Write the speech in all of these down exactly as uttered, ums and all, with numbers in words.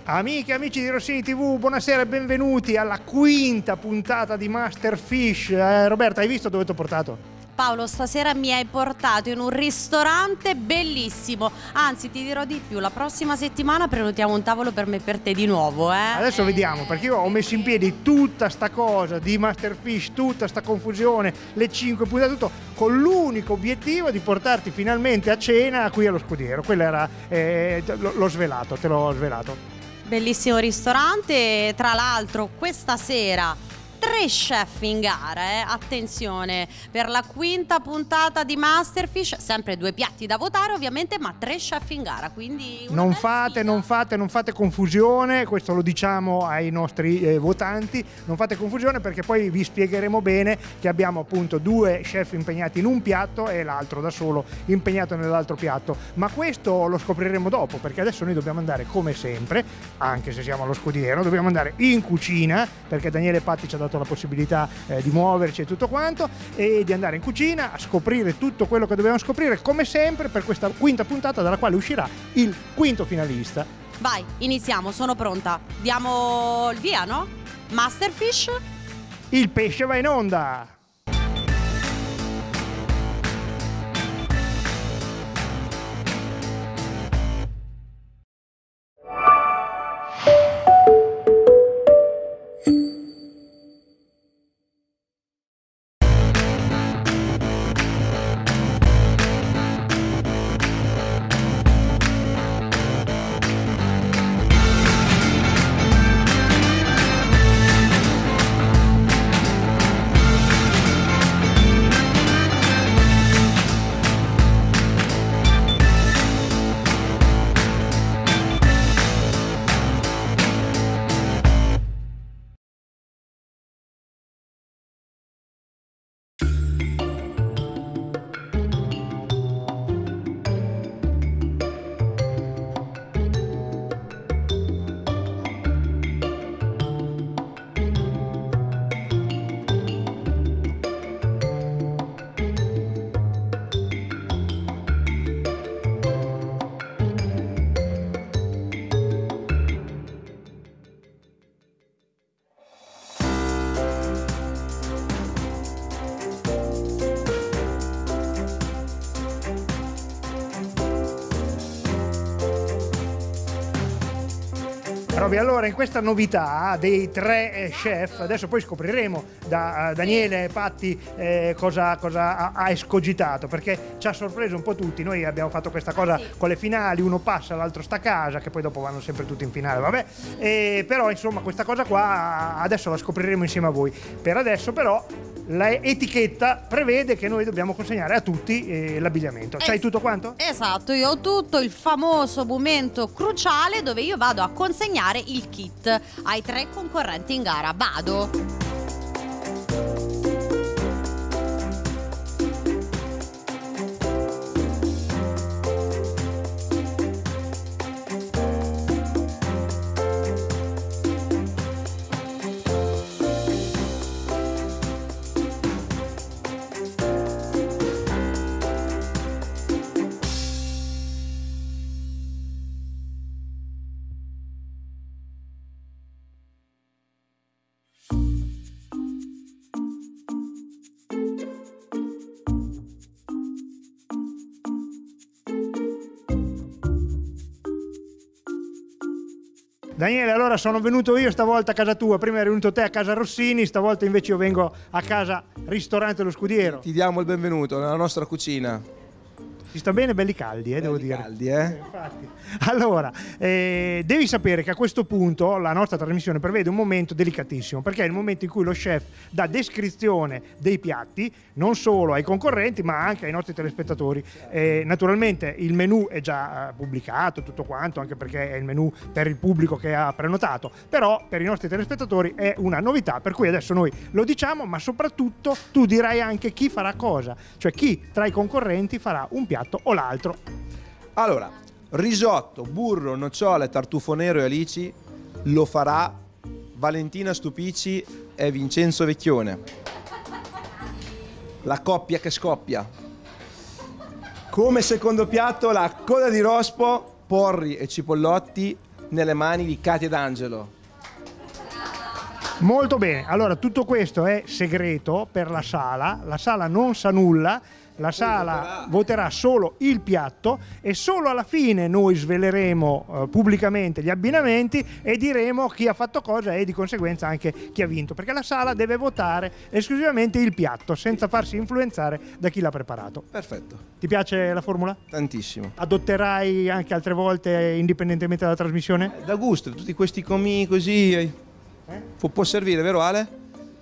Amiche e amici di Rossini tivù, buonasera e benvenuti alla quinta puntata di Masterfish. Eh, Roberta, hai visto dove ti ho portato? Paolo, stasera mi hai portato in un ristorante bellissimo. Anzi, ti dirò di più, la prossima settimana prenotiamo un tavolo per me e per te di nuovo, eh? Adesso eh. vediamo, perché io ho messo in piedi tutta sta cosa di Masterfish, tutta sta confusione, le cinque puntate, tutto, con l'unico obiettivo di portarti finalmente a cena qui allo Scudiero. Quello era, eh, l'ho svelato, te l'ho svelato. Bellissimo ristorante, tra l'altro questa sera tre chef in gara, eh? Attenzione, per la quinta puntata di Masterfish, sempre due piatti da votare ovviamente, ma tre chef in gara, quindi una non bella fate, sfida. non fate, non fate confusione, questo lo diciamo ai nostri eh, votanti, non fate confusione perché poi vi spiegheremo bene che abbiamo appunto due chef impegnati in un piatto e l'altro da solo impegnato nell'altro piatto, ma questo lo scopriremo dopo, perché adesso noi dobbiamo andare come sempre, anche se siamo allo Scudiero, dobbiamo andare in cucina, perché Daniele Patti ci ha dato la possibilità eh, di muoverci e tutto quanto, e di andare in cucina a scoprire tutto quello che dobbiamo scoprire come sempre per questa quinta puntata dalla quale uscirà il quinto finalista. Vai, iniziamo, sono pronta. Diamo il via, no? Masterfish? Il pesce va in onda! Allora, in questa novità dei tre chef, adesso poi scopriremo da uh, Daniele Patti eh, cosa, cosa ha, ha escogitato, perché ci ha sorpreso un po' tutti. Noi abbiamo fatto questa cosa sì. Con le finali, uno passa, l'altro sta a casa, che poi dopo vanno sempre tutti in finale, vabbè. E, però insomma questa cosa qua adesso la scopriremo insieme a voi. Per adesso però l'etichetta prevede che noi dobbiamo consegnare a tutti eh, l'abbigliamento. C'hai es- tutto quanto? Esatto, io ho tutto, il famoso momento cruciale dove io vado a consegnare il kit ai tre concorrenti in gara. Vado. Daniele, allora sono venuto io stavolta a casa tua, prima eri venuto te a casa Rossini, stavolta invece io vengo a casa Ristorante Lo Scudiero. Ti diamo il benvenuto nella nostra cucina. Si sta bene, belli caldi, eh, belli devo dire. caldi, eh? eh infatti. Allora, eh, devi sapere che a questo punto la nostra trasmissione prevede un momento delicatissimo, perché è il momento in cui lo chef dà descrizione dei piatti, non solo ai concorrenti, ma anche ai nostri telespettatori. Eh, naturalmente il menù è già eh, pubblicato, tutto quanto, anche perché è il menù per il pubblico che ha prenotato, però per i nostri telespettatori è una novità, per cui adesso noi lo diciamo, ma soprattutto tu dirai anche chi farà cosa, cioè chi tra i concorrenti farà un piatto o l'altro. Allora, risotto, burro, nocciole, tartufo nero e alici lo farà Valentina Stupici e Vincenzo Vecchione, la coppia che scoppia. Come secondo piatto la coda di rospo, porri e cipollotti nelle mani di Katia D'Angelo. Molto bene, allora tutto questo è segreto per la sala, la sala non sa nulla, la sala voterà solo il piatto e solo alla fine noi sveleremo eh, pubblicamente gli abbinamenti e diremo chi ha fatto cosa e di conseguenza anche chi ha vinto, perché la sala deve votare esclusivamente il piatto senza farsi influenzare da chi l'ha preparato. Perfetto. Ti piace la formula? Tantissimo. Adotterai anche altre volte indipendentemente dalla trasmissione? Da gusto, tutti questi comi così. Eh? Può, può servire, vero Ale?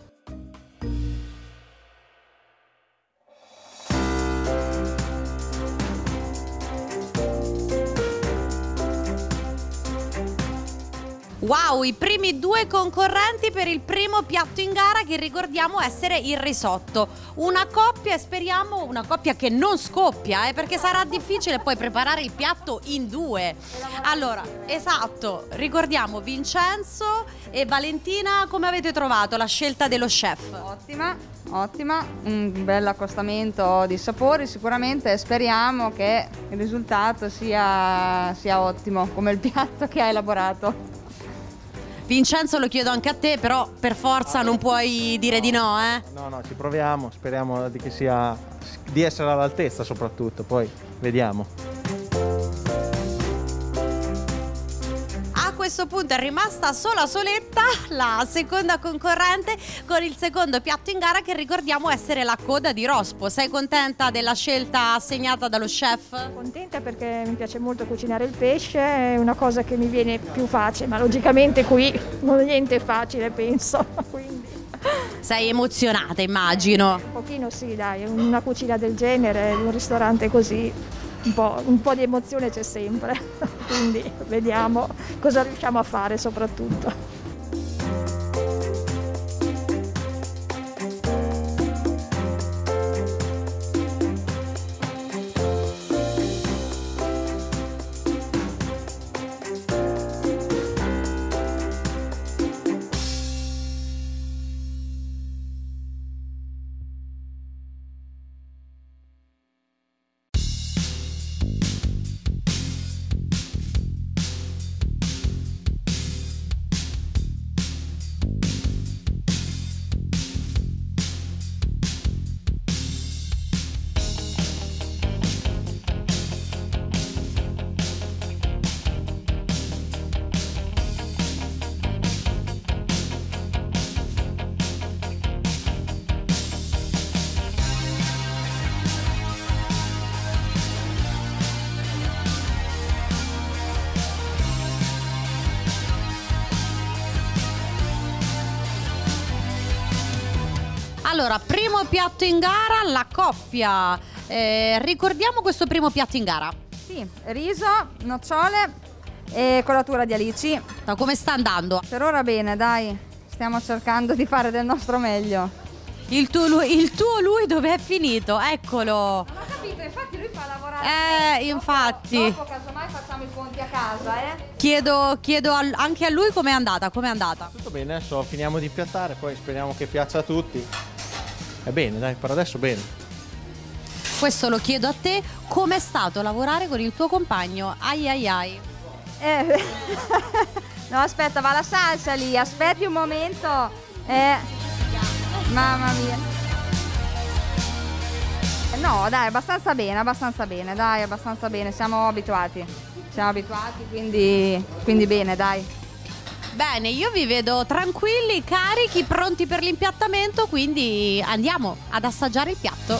Wow, i primi due concorrenti per il primo piatto in gara, che ricordiamo essere il risotto. Una coppia, e speriamo una coppia che non scoppia, eh, perché sarà difficile poi preparare il piatto in due. Allora, esatto, ricordiamo Vincenzo e Valentina, come avete trovato la scelta dello chef? Ottima, ottima, un bel accostamento di sapori sicuramente, speriamo che il risultato sia, sia ottimo come il piatto che hai elaborato. Vincenzo, lo chiedo anche a te, però per forza non puoi dire di no, eh? No, no, ci proviamo, speriamo di, che sia, di essere all'altezza soprattutto, poi vediamo. A questo punto è rimasta sola soletta la seconda concorrente con il secondo piatto in gara, che ricordiamo essere la coda di rospo. Sei contenta della scelta assegnata dallo chef? Contenta perché mi piace molto cucinare il pesce, è una cosa che mi viene più facile, ma logicamente qui non è niente facile, penso. Quindi. Sei emozionata, immagino. Un pochino sì, dai, una cucina del genere, in un ristorante così, un po', un po' di emozione c'è sempre, quindi vediamo cosa riusciamo a fare soprattutto. Allora, primo piatto in gara, la coppia. Eh, ricordiamo questo primo piatto in gara. Sì, riso, nocciole e colatura di alici. Da come sta andando? Per ora bene, dai, stiamo cercando di fare del nostro meglio. Il tuo lui, il tuo lui dove è finito? Eccolo. Non ho capito, infatti lui fa lavorare. Eh, infatti. Dopo, dopo casomai facciamo i conti a casa, eh. Chiedo, chiedo al, anche a lui com'è andata, com'è andata. Tutto bene, adesso finiamo di piattare, poi speriamo che piaccia a tutti. È bene, dai, per adesso bene. Questo lo chiedo a te, com'è stato lavorare con il tuo compagno? Ai ai ai. Eh. No, aspetta, va la salsa lì, aspetti un momento. Eh. Mamma mia. No, dai, abbastanza bene, abbastanza bene, dai, abbastanza bene, siamo abituati. Siamo abituati, quindi, quindi bene, dai. Bene, io vi vedo tranquilli, carichi, pronti per l'impiattamento, quindi andiamo ad assaggiare il piatto.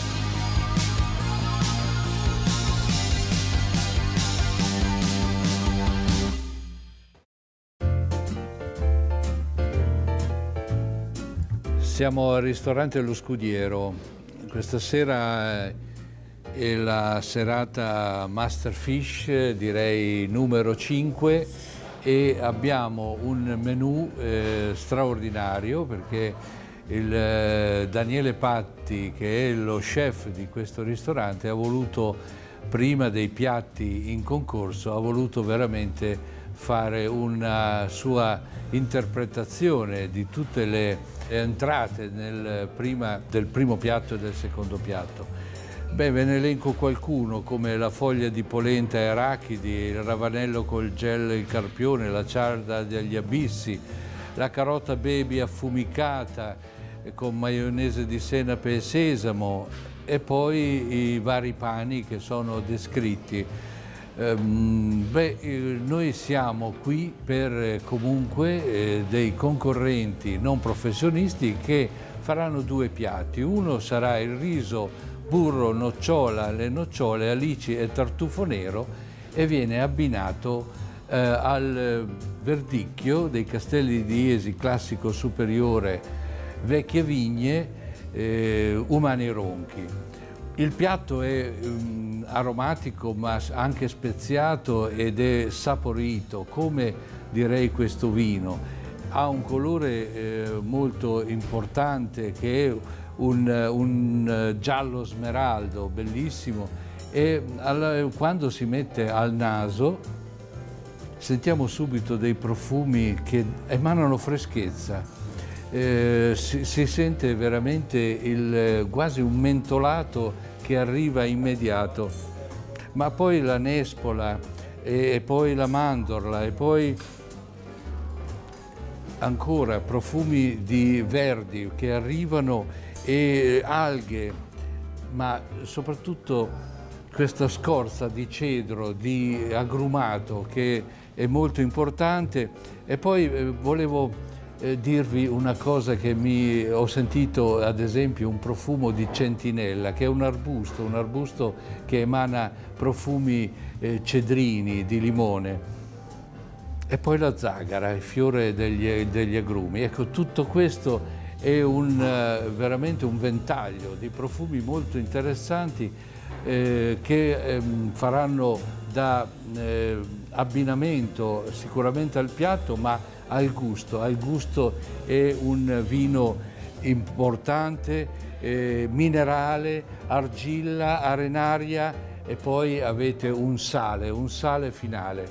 Siamo al ristorante Lo Scudiero. Questa sera è la serata Masterfish, direi numero cinque, e abbiamo un menù eh, straordinario perché il eh, Daniele Patti, che è lo chef di questo ristorante, ha voluto, prima dei piatti in concorso, ha voluto veramente fare una sua interpretazione di tutte le entrate nel prima, del primo piatto e del secondo piatto. Beh, ve ne elenco qualcuno, come la foglia di polenta e arachidi, il ravanello col gel e il carpione, la ciarda degli abissi, la carota baby affumicata con maionese di senape e sesamo, e poi i vari pani che sono descritti. Um, beh, eh, noi siamo qui per eh, comunque eh, dei concorrenti non professionisti che faranno due piatti. Uno sarà il riso burro, nocciola, le nocciole, alici e tartufo nero, e viene abbinato eh, al verdicchio dei Castelli di Iesi classico superiore Vecchie Vigne, eh, Umani Ronchi. Il piatto è um, aromatico ma anche speziato ed è saporito, come direi questo vino. Ha un colore eh, molto importante che è un, un giallo smeraldo bellissimo, e alla, quando si mette al naso sentiamo subito dei profumi che emanano freschezza. Eh, si, si sente veramente il, quasi un mentolato che arriva immediato, ma poi la nespola e, e poi la mandorla e poi ancora profumi di verdi che arrivano, e alghe, ma soprattutto questa scorza di cedro, di agrumato, che è molto importante. E poi eh, volevo eh, dirvi una cosa che mi ho sentito, ad esempio un profumo di centinella, che è un arbusto, un arbusto che emana profumi eh, cedrini, di limone. E poi la zagara, il fiore degli, degli agrumi. Ecco, tutto questo è un, uh, veramente un ventaglio di profumi molto interessanti eh, che ehm, faranno da eh, abbinamento sicuramente al piatto, ma al gusto. Al gusto è un vino importante, eh, minerale, argilla, arenaria, e poi avete un sale, un sale finale.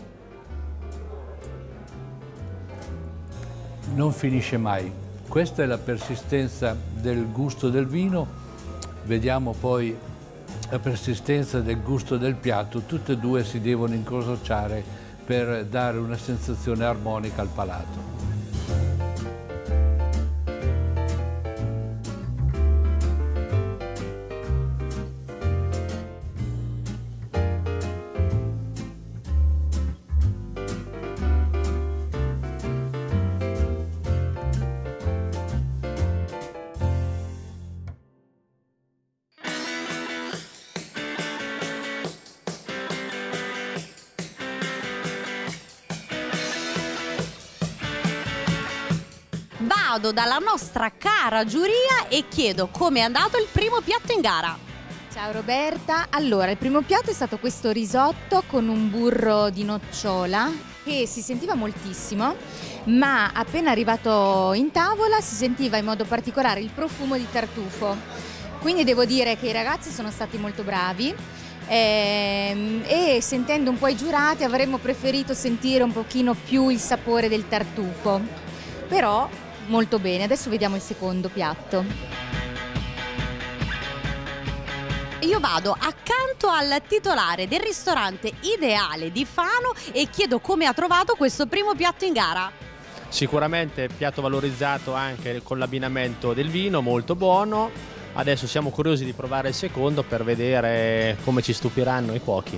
Non finisce mai. Questa è la persistenza del gusto del vino. Vediamo poi la persistenza del gusto del piatto. Tutte e due si devono incrociare per dare una sensazione armonica al palato. Vado dalla nostra cara giuria e chiedo come è andato il primo piatto in gara. Ciao Roberta, allora il primo piatto è stato questo risotto con un burro di nocciola che si sentiva moltissimo, ma appena arrivato in tavola si sentiva in modo particolare il profumo di tartufo. Quindi devo dire che i ragazzi sono stati molto bravi ehm, e sentendo un po' i giurati avremmo preferito sentire un pochino più il sapore del tartufo, però molto bene. Adesso vediamo il secondo piatto. Io vado accanto al titolare del ristorante Ideale di Fano e chiedo come ha trovato questo primo piatto in gara. Sicuramente piatto valorizzato anche con l'abbinamento del vino, molto buono. Adesso siamo curiosi di provare il secondo per vedere come ci stupiranno i cuochi.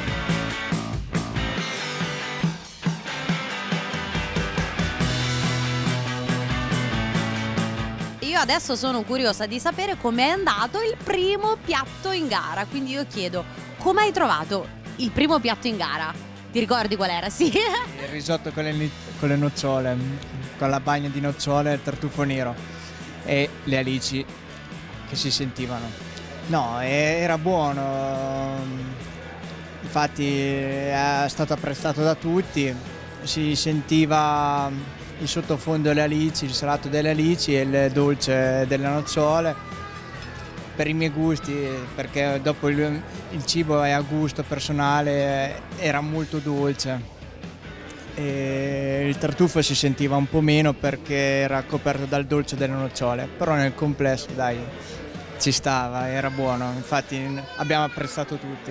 Io adesso sono curiosa di sapere com'è andato il primo piatto in gara, quindi io chiedo come hai trovato il primo piatto in gara? Ti ricordi qual era? Sì. Il risotto con le, con le nocciole, con la bagna di nocciole e il tartufo nero e le alici che si sentivano. No, era buono, infatti è stato apprezzato da tutti, si sentiva il sottofondo delle alici, il salato delle alici e il dolce delle nocciole. Per i miei gusti, perché dopo il, il cibo è a gusto personale, era molto dolce. E il tartufo si sentiva un po' meno perché era coperto dal dolce delle nocciole, però nel complesso dai, ci stava, era buono, infatti abbiamo apprezzato tutti.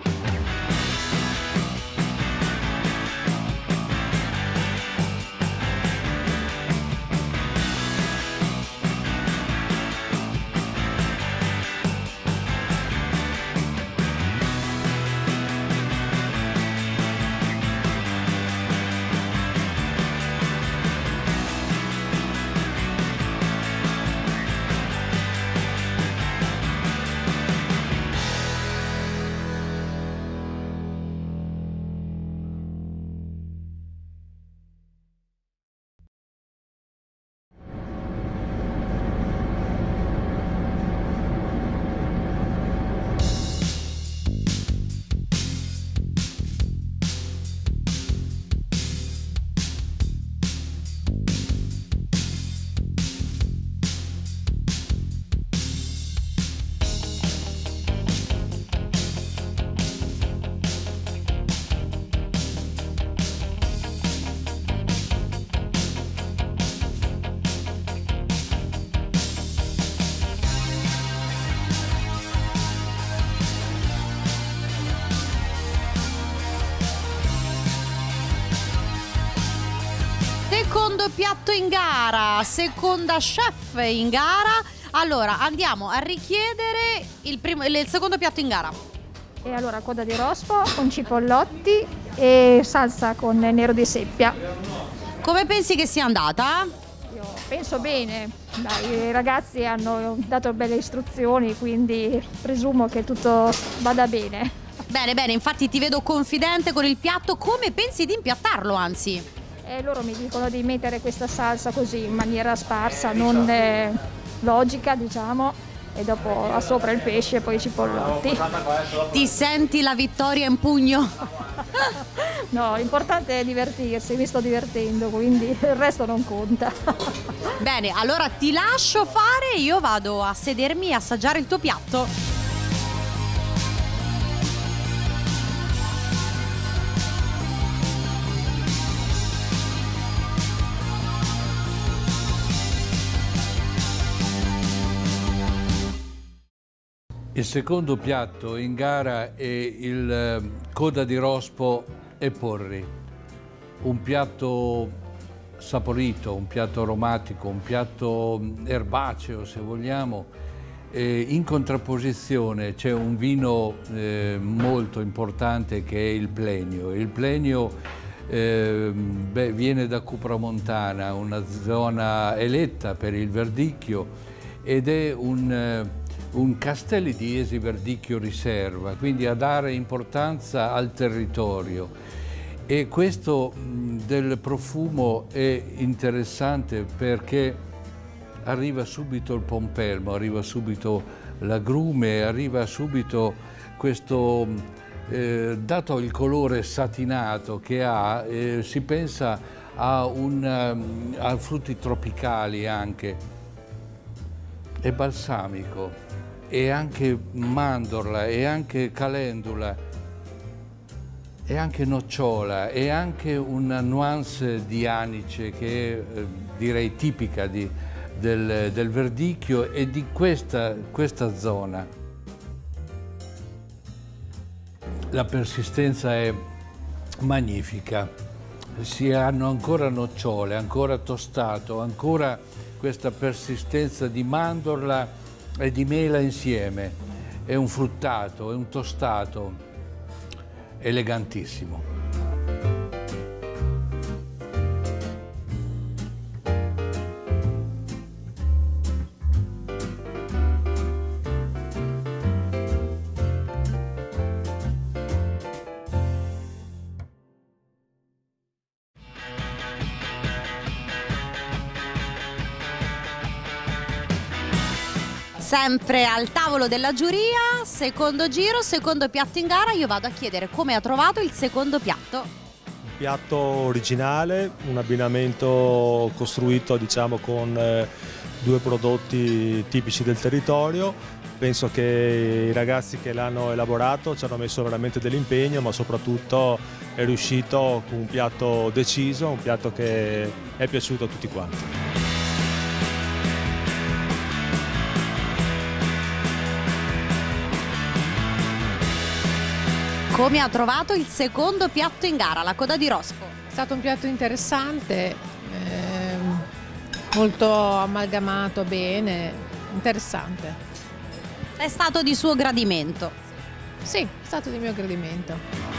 Secondo piatto in gara, seconda chef in gara. Allora andiamo a richiedere il, primo, il secondo piatto in gara. E allora coda di rospo con cipollotti e salsa con nero di seppia. Come pensi che sia andata? Io penso bene, dai, i ragazzi hanno dato belle istruzioni, quindi presumo che tutto vada bene. Bene, bene, infatti ti vedo confidente con il piatto. Come pensi di impiattarlo, anzi? E loro mi dicono di mettere questa salsa così in maniera sparsa, non eh, logica, diciamo, e dopo sopra il pesce e poi i cipollotti. Ti senti la vittoria in pugno? No, l'importante è divertirsi, mi sto divertendo, quindi il resto non conta. Bene, allora ti lascio fare, io vado a sedermi e assaggiare il tuo piatto. Il secondo piatto in gara è il eh, coda di rospo e porri, un piatto saporito, un piatto aromatico, un piatto erbaceo se vogliamo. E in contrapposizione c'è un vino eh, molto importante che è il Plenio. Il Plenio eh, beh, viene da Cupramontana, una zona eletta per il verdicchio, ed è un... Eh, un Castelli di Esi verdicchio riserva, quindi a dare importanza al territorio. E questo mh, del profumo è interessante perché arriva subito il pompelmo, arriva subito l'agrume, arriva subito questo, eh, dato il colore satinato che ha, eh, si pensa a, un, um, a frutti tropicali anche. È balsamico. E anche mandorla, e anche calendula, e anche nocciola, e anche una nuance di anice che è eh, direi tipica di, del, del verdicchio e di questa, questa zona. La persistenza è magnifica, si hanno ancora nocciole, ancora tostato, ancora questa persistenza di mandorla e di mela insieme. È un fruttato, è un tostato elegantissimo. Sempre al tavolo della giuria, secondo giro, secondo piatto in gara. Io vado a chiedere come ha trovato il secondo piatto. Un piatto originale, un abbinamento costruito diciamo con eh, due prodotti tipici del territorio. Penso che i ragazzi che l'hanno elaborato ci hanno messo veramente dell'impegno, ma soprattutto è riuscito con un piatto deciso, un piatto che è piaciuto a tutti quanti. come ha trovato il secondo piatto in gara, la coda di rospo? È stato un piatto interessante, ehm, molto amalgamato bene, interessante. È stato di suo gradimento? Sì, è stato di mio gradimento.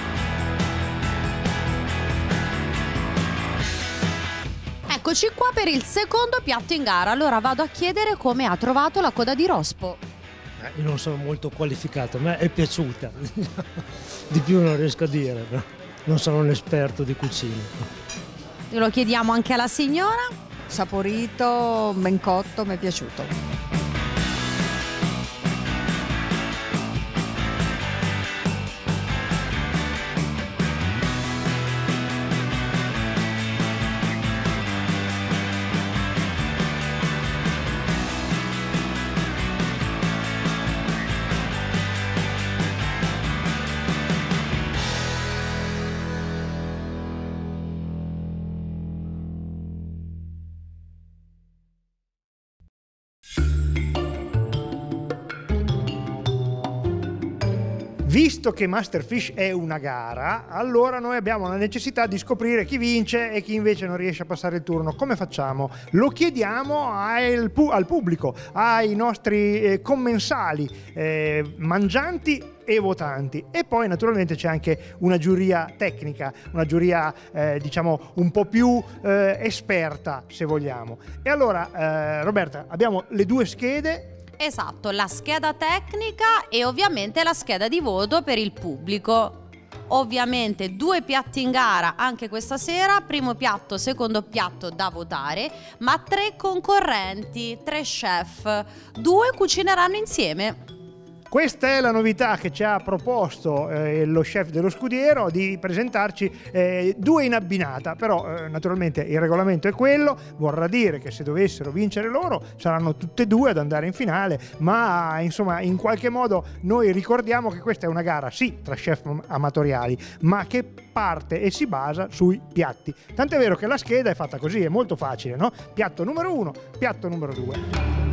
Eccoci qua per il secondo piatto in gara. Allora vado a chiedere come ha trovato la coda di rospo. Eh, io non sono molto qualificato, a me è piaciuta. Di più non riesco a dire, però non sono un esperto di cucina. Lo chiediamo anche alla signora. Saporito, ben cotto, mi è piaciuto. Visto che Masterfish è una gara, allora noi abbiamo la necessità di scoprire chi vince e chi invece non riesce a passare il turno. Come facciamo? Lo chiediamo al, pu- al pubblico, ai nostri eh, commensali, eh, mangianti e votanti, e poi naturalmente c'è anche una giuria tecnica, una giuria eh, diciamo un po' più eh, esperta, se vogliamo. E allora eh, Roberta, abbiamo le due schede. Esatto, la scheda tecnica e ovviamente la scheda di voto per il pubblico. Ovviamente due piatti in gara anche questa sera, primo piatto, secondo piatto da votare, ma tre concorrenti, tre chef, due cucineranno insieme. Questa è la novità che ci ha proposto eh, lo chef dello Scudiero, di presentarci eh, due in abbinata, però eh, naturalmente il regolamento è quello, vorrà dire che se dovessero vincere loro saranno tutte e due ad andare in finale, ma insomma in qualche modo noi ricordiamo che questa è una gara sì tra chef amatoriali, ma che parte e si basa sui piatti. Tant'è vero che la scheda è fatta così, è molto facile, no? Piatto numero uno, piatto numero due.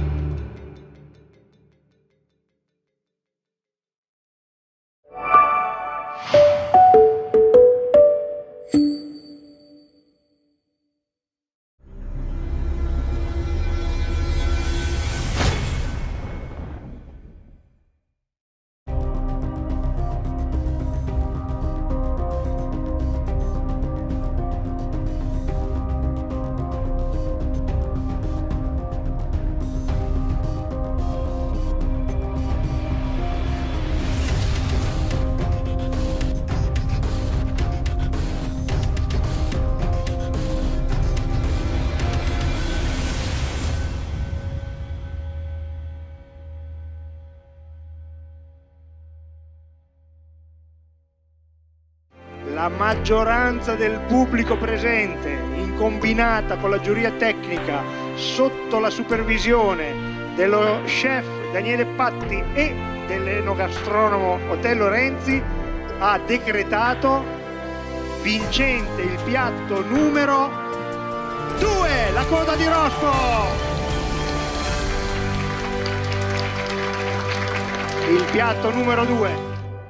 La maggioranza del pubblico presente, in combinata con la giuria tecnica, sotto la supervisione dello chef Daniele Patti e dell'enogastronomo Otello Renzi, ha decretato vincente il piatto numero due, la coda di rospo! Il piatto numero due.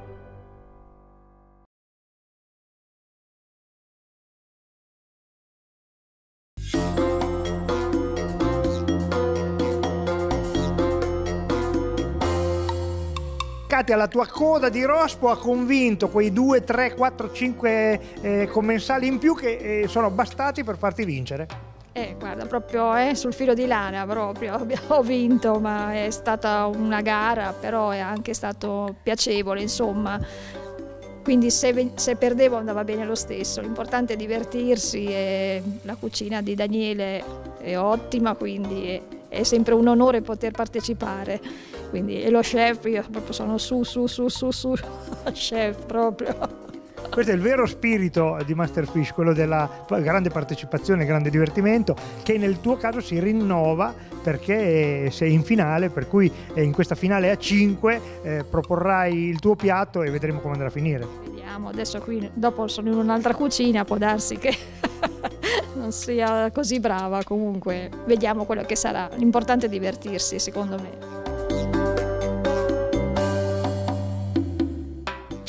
Katia, la tua coda di rospo ha convinto quei due, tre, quattro, cinque eh, commensali in più che eh, sono bastati per farti vincere. Eh, guarda, proprio eh, sul filo di lana proprio, ho vinto, ma è stata una gara, però è anche stato piacevole, insomma. Quindi se, se perdevo andava bene lo stesso, l'importante è divertirsi e la cucina di Daniele è ottima, quindi è, è sempre un onore poter partecipare. Quindi, e lo chef, io proprio sono su, su, su, su, su, chef proprio. Questo è il vero spirito di Masterfish, quello della grande partecipazione, grande divertimento, che nel tuo caso si rinnova perché sei in finale, per cui in questa finale a cinque eh, proporrai il tuo piatto e vedremo come andrà a finire. Vediamo, adesso qui dopo sono in un'altra cucina, può darsi che non sia così brava, comunque vediamo quello che sarà. L'importante è divertirsi, secondo me.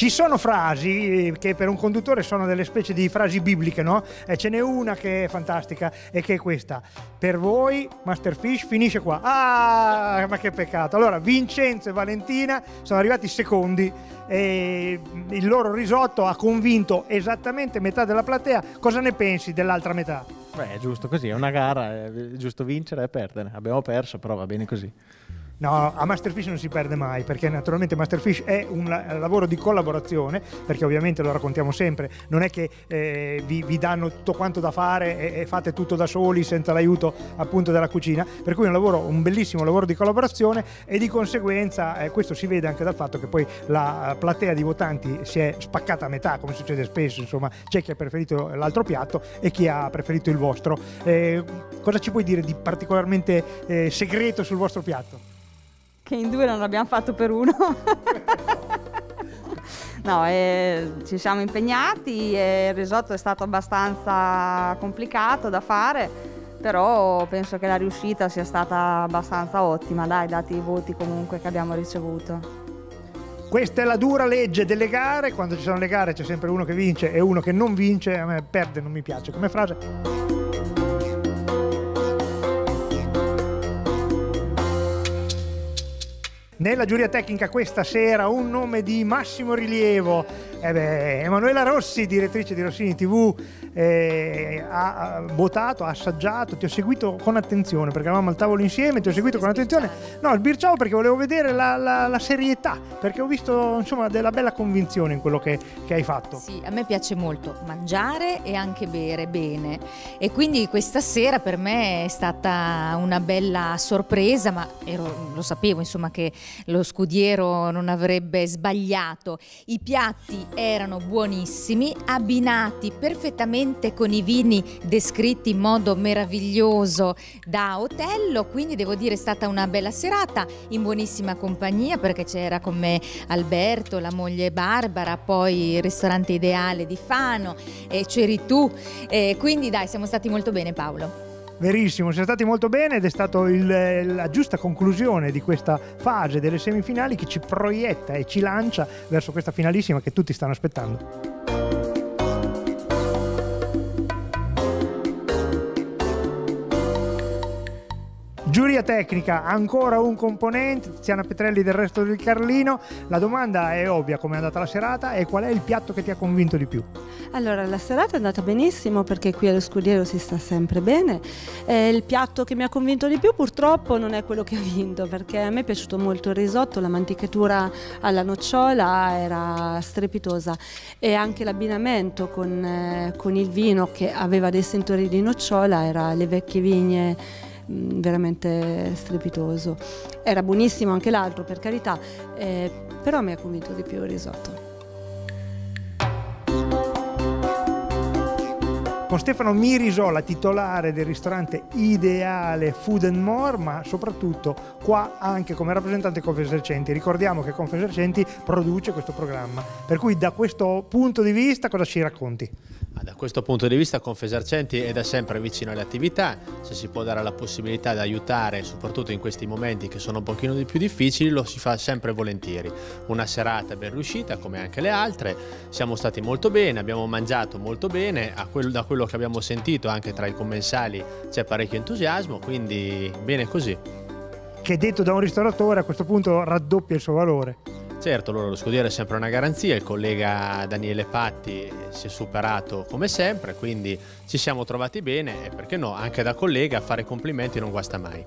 Ci sono frasi che per un conduttore sono delle specie di frasi bibliche, no? E ce n'è una che è fantastica e che è questa: per voi Masterfish finisce qua. Ah, ma che peccato. Allora Vincenzo e Valentina sono arrivati secondi e il loro risotto ha convinto esattamente metà della platea. Cosa ne pensi dell'altra metà? Beh, è giusto così, è una gara, è giusto vincere e perdere. Abbiamo perso, però va bene così. No, a Masterfish non si perde mai, perché naturalmente Masterfish è un la- lavoro di collaborazione, perché ovviamente lo raccontiamo sempre, non è che eh, vi, vi danno tutto quanto da fare e, e fate tutto da soli senza l'aiuto appunto della cucina, per cui è un lavoro, un bellissimo lavoro di collaborazione e di conseguenza eh, questo si vede anche dal fatto che poi la platea di votanti si è spaccata a metà, come succede spesso, insomma c'è chi ha preferito l'altro piatto e chi ha preferito il vostro. Eh, cosa ci puoi dire di particolarmente eh, segreto sul vostro piatto? Che in due non l'abbiamo fatto per uno. No, eh, ci siamo impegnati e il risotto è stato abbastanza complicato da fare, però penso che la riuscita sia stata abbastanza ottima, dai, dati i voti comunque che abbiamo ricevuto. Questa è la dura legge delle gare, quando ci sono le gare c'è sempre uno che vince e uno che non vince, a me perde non mi piace come frase. Nella giuria tecnica questa sera un nome di massimo rilievo, eh beh, Emanuela Rossi, direttrice di Rossini tivù, eh, ha, ha votato, ha assaggiato, ti ho seguito con attenzione perché eravamo al tavolo insieme, ti ho seguito con attenzione. No, il birciao perché volevo vedere la, la, la serietà, perché ho visto insomma della bella convinzione in quello che, che hai fatto. Sì, a me piace molto mangiare e anche bere bene e quindi questa sera per me è stata una bella sorpresa, ma ero, lo sapevo insomma che lo scudiero non avrebbe sbagliato. I piatti erano buonissimi, abbinati perfettamente con i vini descritti in modo meraviglioso da Otello, quindi devo dire è stata una bella serata in buonissima compagnia perché c'era con me Alberto, la moglie Barbara, poi il ristorante ideale di Fano, e c'eri tu, e quindi dai, siamo stati molto bene, Paolo. Verissimo, siamo stati molto bene ed è stata la giusta conclusione di questa fase delle semifinali che ci proietta e ci lancia verso questa finalissima che tutti stanno aspettando. Giuria tecnica, ancora un componente, Tiziana Petrelli del Resto del Carlino. La domanda è ovvia, come è andata la serata e qual è il piatto che ti ha convinto di più? Allora, la serata è andata benissimo perché qui allo Scudiero si sta sempre bene. Eh, il piatto che mi ha convinto di più purtroppo non è quello che ha vinto, perché a me è piaciuto molto il risotto, la manticatura alla nocciola era strepitosa e anche l'abbinamento con, eh, con il vino che aveva dei sentori di nocciola, era le vecchie vigne, veramente strepitoso. Era buonissimo anche l'altro, per carità, eh, però mi ha convinto di più il risotto. Con Stefano Mirisola, titolare del ristorante Ideale Food and More, ma soprattutto qua anche come rappresentante Confesercenti. Ricordiamo che Confesercenti produce questo programma, per cui da questo punto di vista cosa ci racconti? Da questo punto di vista Confesercenti è da sempre vicino alle attività, se si può dare la possibilità di aiutare, soprattutto in questi momenti che sono un pochino di più difficili, lo si fa sempre volentieri. Una serata ben riuscita come anche le altre, siamo stati molto bene, abbiamo mangiato molto bene, a quello, da quello che abbiamo sentito anche tra i commensali c'è parecchio entusiasmo, quindi bene così. Che detto da un ristoratore a questo punto raddoppia il suo valore. Certo, allora lo Scudiero è sempre una garanzia, il collega Daniele Patti si è superato come sempre, quindi ci siamo trovati bene e perché no, anche da collega fare complimenti non guasta mai.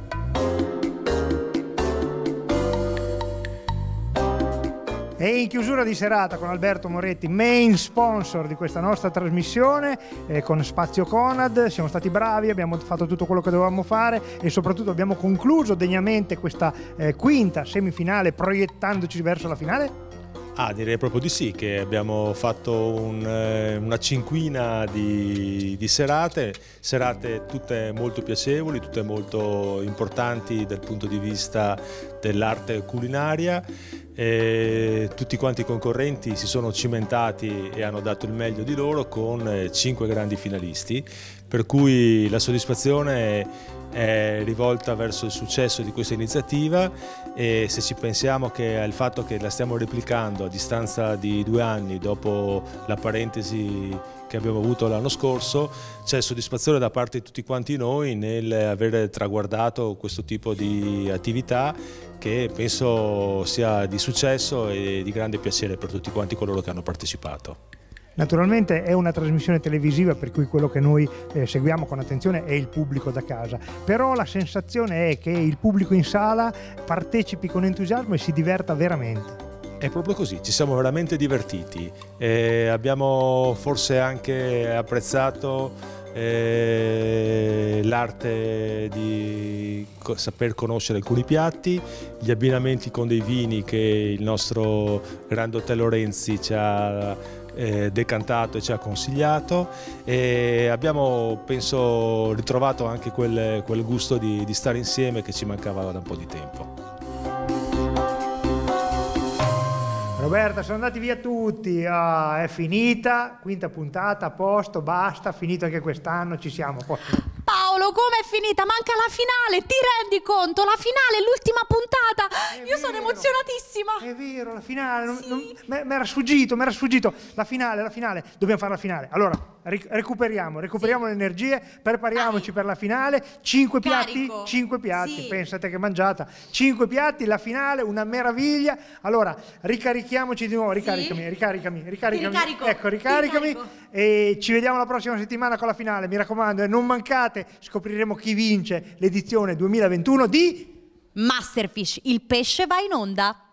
E in chiusura di serata con Alberto Moretti, main sponsor di questa nostra trasmissione, eh, con Spazio Conad, siamo stati bravi, abbiamo fatto tutto quello che dovevamo fare e soprattutto abbiamo concluso degnamente questa eh, quinta semifinale proiettandoci verso la finale? Ah, direi proprio di sì, che abbiamo fatto un, una cinquina di, di serate, serate tutte molto piacevoli, tutte molto importanti dal punto di vista dell'arte culinaria. E tutti quanti i concorrenti si sono cimentati e hanno dato il meglio di loro con cinque grandi finalisti, per cui la soddisfazione è rivolta verso il successo di questa iniziativa, e se ci pensiamo che al fatto che la stiamo replicando a distanza di due anni dopo la parentesi che abbiamo avuto l'anno scorso, c'è soddisfazione da parte di tutti quanti noi nel aver traguardato questo tipo di attività, che penso sia di successo e di grande piacere per tutti quanti coloro che hanno partecipato. Naturalmente è una trasmissione televisiva, per cui quello che noi eh, seguiamo con attenzione è il pubblico da casa, però la sensazione è che il pubblico in sala partecipi con entusiasmo e si diverta veramente. È proprio così, ci siamo veramente divertiti, eh, abbiamo forse anche apprezzato eh, l'arte di co- saper conoscere alcuni piatti, gli abbinamenti con dei vini che il nostro grande Hotel Lorenzi ci ha eh, decantato e ci ha consigliato, e abbiamo, penso, ritrovato anche quel, quel gusto di, di stare insieme che ci mancava da un po' di tempo. Roberta, sono andati via tutti, ah, è finita, quinta puntata, a posto, basta, finito anche quest'anno, ci siamo. Poi. Paolo, com'è finita? Manca la finale, ti rendi conto? La finale, l'ultima puntata, È io vero, sono emozionatissima. È vero, la finale, Sì. mi era sfuggito, mi era sfuggito, la finale, la finale, dobbiamo fare la finale. Allora, ric- recuperiamo, recuperiamo Sì. le energie, prepariamoci per la finale, cinque piatti, Carico. cinque piatti, Sì. pensate che mangiata, cinque piatti, la finale, una meraviglia. Allora, ricarichiamoci di nuovo, ricaricami, ricaricami, ricaricami. Ti ricarico, Ecco, ricaricami ti ricarico. e ci vediamo la prossima settimana con la finale, mi raccomando, e non mancate, scopriremo chi vince l'edizione duemilaventuno di Masterfish, il pesce va in onda.